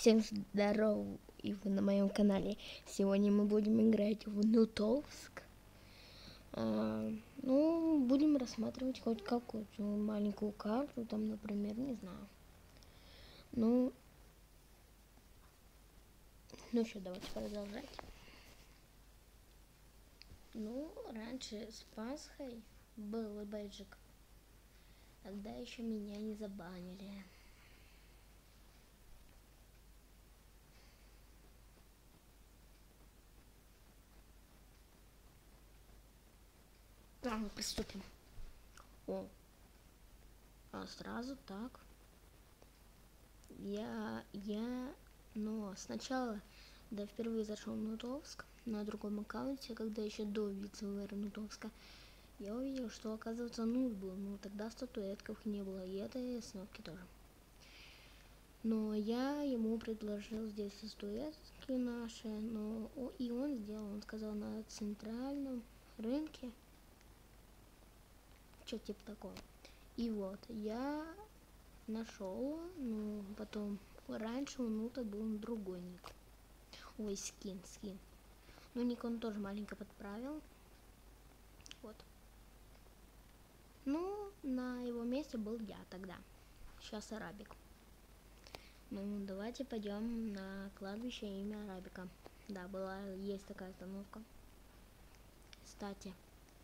Всем здоров, и вы на моем канале. Сегодня мы будем играть в Нутовск. Будем рассматривать хоть какую-то маленькую карту, там, например, не знаю. Все, давайте продолжать. Раньше с Пасхой был бейджик, тогда еще меня не забанили. Мы приступим. Сразу так. Сначала, впервые зашел в Нутовск на другом аккаунте, когда еще до вице-мэра Нутовска, я увидел, что, оказывается, нут был, тогда статуэтков не было, и этой остановки тоже. Но я ему предложил здесь статуэтки наши, и он сделал, он сказал, на центральном рынке, что-то типа такого. И вот, я нашел, потом, раньше у Нута был другой ник. Ой, скин. Ник он тоже маленько подправил. Вот. На его месте был я тогда. Сейчас Арабик. Давайте пойдем на кладбище имя Арабика. Да, есть такая остановка. Кстати,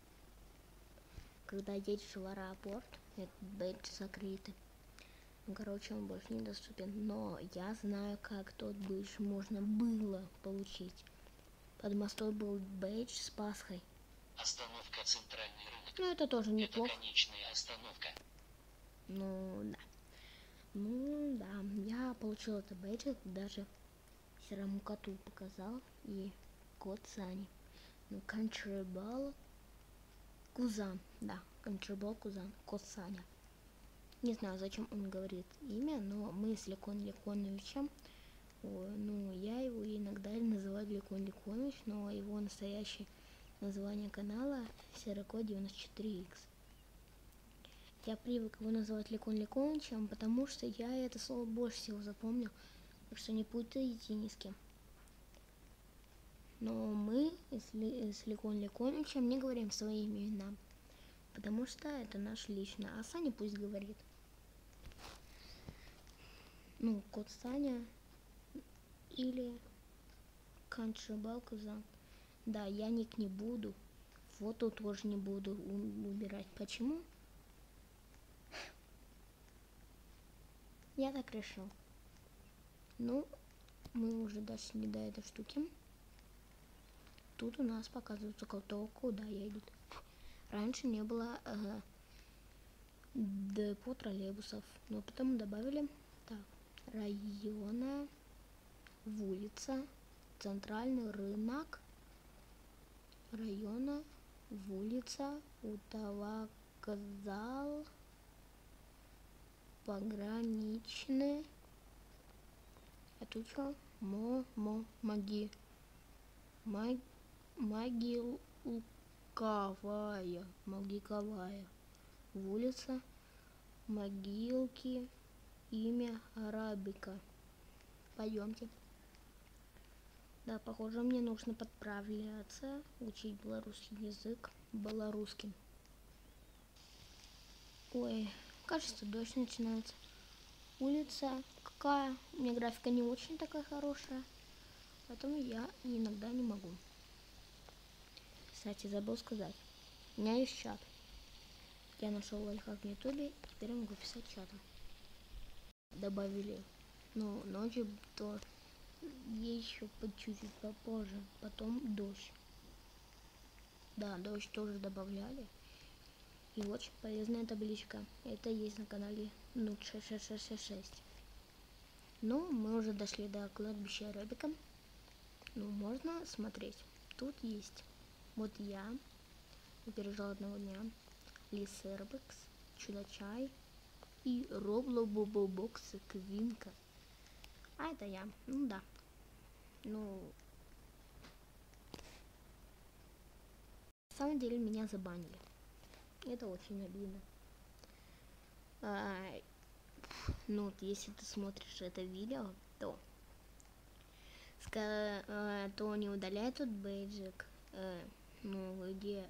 когда едешь в аэропорт, этот бейдж закрытый. Он больше недоступен. Но я знаю, как тот бейдж можно было получить. Под мостом был бейдж с Пасхой. Остановка центральный рынок. Это тоже неплохо. Это конечная остановка. Да. Я получил это бейдж, даже серому коту показал, и кот Сани. Контрабал Кузан. Да, Контрабал Кузан. Кот Саня. Не знаю, зачем он говорит имя, но мы с Ликон Ликоновичем, я его иногда называю Ликон Ликонович, но его настоящее название канала Серокод 94X. Я привык его называть Ликон Ликоновичем, потому что я это слово больше всего запомнил, так что не путайте ни с кем. Но мы с Ликон Ликоновичем не говорим своими именами, потому что это наше личное, а Саня пусть говорит. Кот Саня или Контрабал Кузан. Да, я ник не буду, фото тоже не буду убирать. Почему? Я так решил. Мы уже дошли до этой штуки. Тут у нас показывается, куда едет. Раньше не было депо троллейбусов, но потом добавили района, в улица, центральный рынок, района, в улица, утовокзал, пограничный. А тут что? Могилковая. В улица, могилки, имя Арабика. Пойдемте. Да, похоже, мне нужно подправляться, учить белорусский язык белорусским. Ой, кажется, дождь начинается. Улица какая? У меня графика не очень такая хорошая, поэтому я иногда не могу. Кстати, забыл сказать, у меня есть чат. Я нашел лайфхак в ютубе, теперь могу писать чатом. Добавили, ночью то еще чуть-чуть попозже, потом дождь. Да, дождь тоже добавляли. И очень полезная табличка. Это есть на канале Нут 6666. Мы уже дошли до кладбища Арабика. Можно смотреть. Тут есть. Вот я пережил одного дня. Лисербекс, Чудачай и Роблобобобокс Квинка. А это я. Да. На самом деле меня забанили. Это очень обидно. Если ты смотришь это видео, то то не удаляй тут бейджик. Ну, где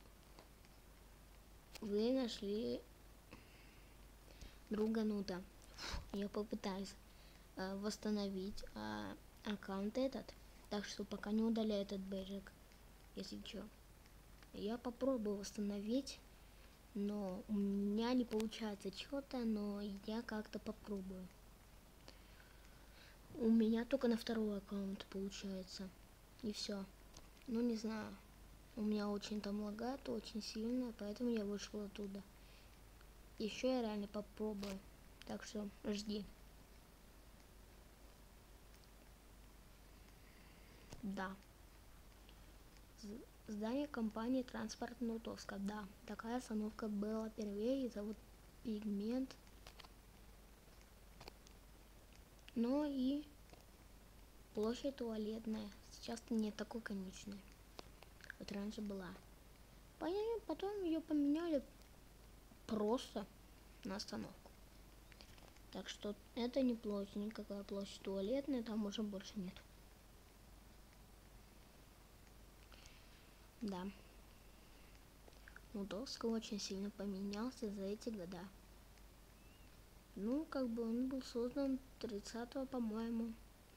вы нашли друга Нута. Я попытаюсь восстановить аккаунт этот. Так что пока не удаляй этот бейджик, если что. Я попробую восстановить, но у меня не получается что-то, но я как-то попробую. У меня только на второй аккаунт получается. И все. Ну не знаю. У меня очень там лагает, очень сильно, поэтому я вышел оттуда. Еще я реально попробую. Так что жди. Да. Здание компании Транспорт Нутовска. Да, такая остановка была впервые, и зовут Пигмент. Но и площадь туалетная. Сейчас-то не такой конечной. Вот раньше была. Потом ее поменяли просто на остановку. Так что это не площадь, никакая площадь туалетная, там уже больше нет. Да. Нутовск очень сильно поменялся за эти года. Ну, как бы он был создан 30-го, по-моему,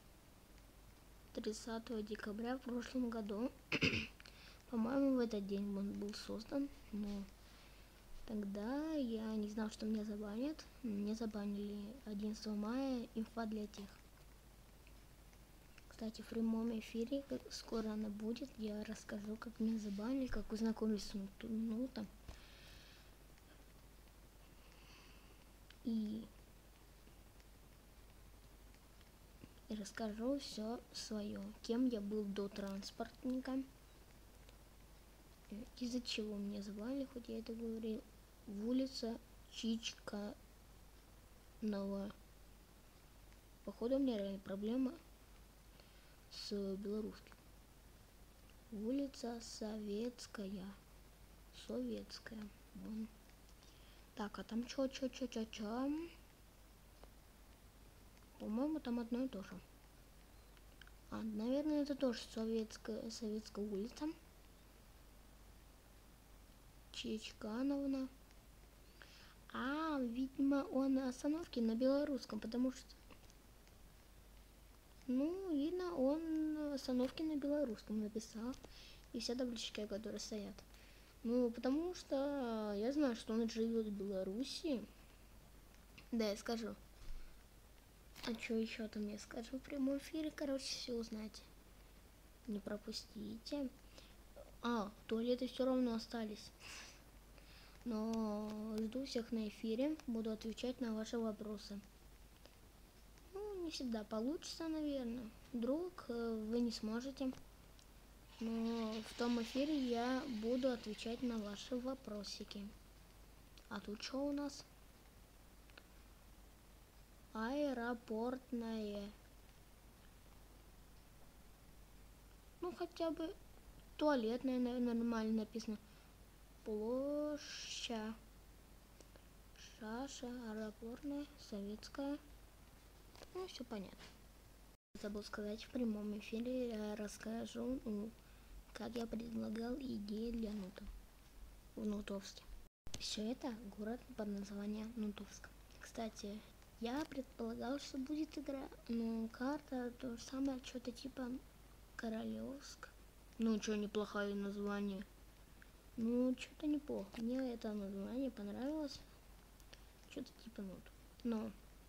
30 декабря в прошлом году. По-моему, в этот день он был создан, но тогда я не знал, что меня забанят. Мне забанили 11 мая, инфа для тех. Кстати, в прямом эфире, скоро она будет, я расскажу, как меня забанили, как познакомились с Нутом. И расскажу все свое, кем я был до транспортника, из-за чего меня звали, хоть я это говорил, в улице Чичканова. Походу у меня реально проблема с белорусским. Улица Советская. Вон. Так, а там чё? По-моему, там одно и то же. Наверное, это тоже Советская улица. Чичкановна. Видимо, он остановки на белорусском, потому что... Ну, видно, он остановки на белорусском написал. И все таблички, которые стоят. Ну, потому что я знаю, что он живет в Беларуси. Да, я скажу. А что еще там я скажу в прямом эфире? Короче, все узнаете. Не пропустите. Туалеты все равно остались. Но жду всех на эфире. Буду отвечать на ваши вопросы. Ну, не всегда получится, наверное. Вдруг вы не сможете. Но в том эфире я буду отвечать на ваши вопросики. А тут что у нас? Аэропортная. Ну, хотя бы туалетная, наверное, нормально написано. Площадь. Шаша, аэропортная, советская. Ну, все понятно. Забыл сказать, в прямом эфире я расскажу, как я предлагал идеи для Нута в Нутовске. Все это город под названием Нутовск. Кстати, я предполагал, что будет игра, карта то же самое, что-то типа Королевск. Ну, что, неплохое название. Ну, что-то неплохо. Мне это название понравилось. Что-то типа Нут. Но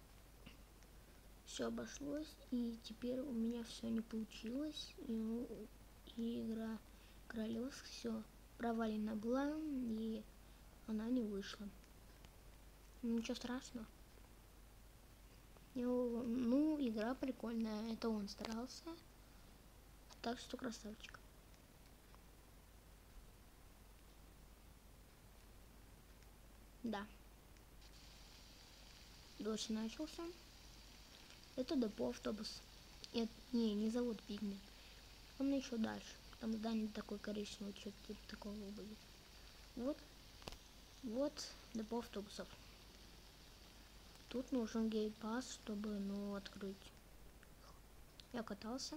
все обошлось, и теперь у меня все не получилось. И игра Королевск все провалена была, и она не вышла. Ничего страшного. Ну, игра прикольная. Это он старался. Так что красавчик. Да. Дождь начался. Это депо автобус. Не завод Пигмент. Он еще дальше. Там здание такое коричневое, что-то типа такого будет. Вот депо автобусов. Тут нужен гейт-пас, чтобы, открыть. Я катался.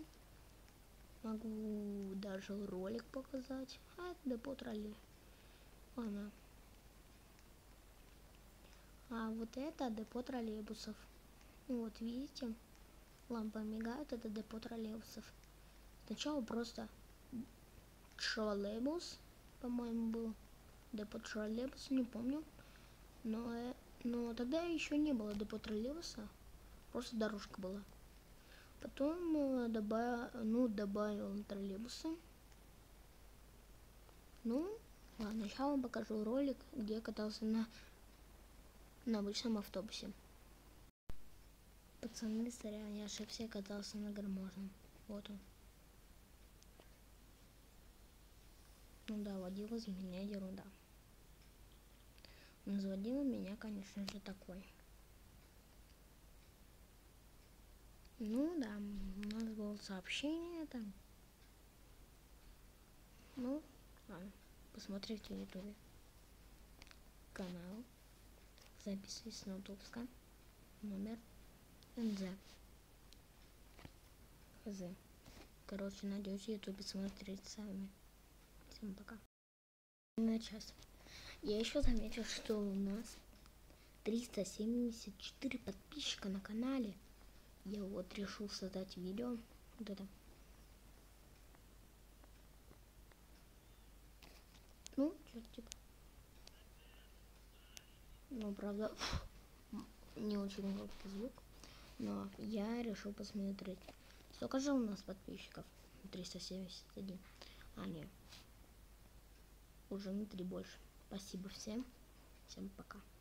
Могу даже ролик показать. А это депо троллей. Ладно. А вот это депо троллейбусов. Ну вот видите, лампы мигают, это депо троллейбусов. Сначала просто троллейбус, по-моему, был. Депо троллейбус, не помню. Но тогда еще не было депо троллейбуса. Просто дорожка была. Потом добавил троллейбусы. Ну, ладно, сейчас вам покажу ролик, где я катался на обычном автобусе. Пацаны, сорян, я ошибся, я катался на гармошном. Вот он. Ну да, водила из меня ерунда. Но заводила меня, конечно же, такой. Ну да, у нас было сообщение там. Ну, ладно, посмотрите в ютубе канал. Записывайтесь с ноутбука. Номер НЗ. ХЗ. Короче, найдете в ютубе, смотрите сами. Всем пока. На час. Я еще заметил, что у нас 374 подписчика на канале. Я вот решил создать видео. Вот это. Ну, что-то типа. Ну, правда, не очень громкий звук. Но я решил посмотреть. Сколько же у нас подписчиков? 371. А, нет. Уже на 3 больше. Спасибо всем. Всем пока.